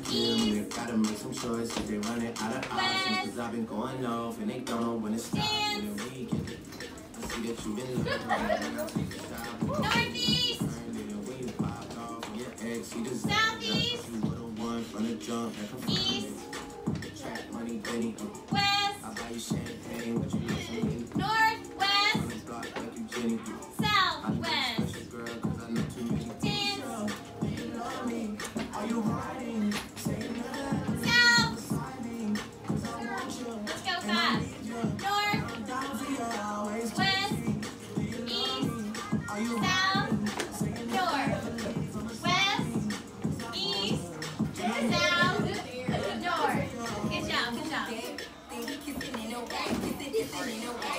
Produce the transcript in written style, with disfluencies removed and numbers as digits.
kill me. Gotta make some choices. They running out of options. Cause I've been going off and they don't know when to stop. And then we get it. I see that you've been looking at Northeast. Southeast. You were the one from the jump that confirmed East. it. Track money, Benny. West. I buy you champagne, but you know something. Northwest. On the block like you Jenny. Southwest. Girl, cause I know too many Dance. you love me. Are you riding? Say nothing. South. Cause I want you. Let's go fast. North. Down for you always. West. East. Are you South. North. West. East. South. North. Good job. Good job.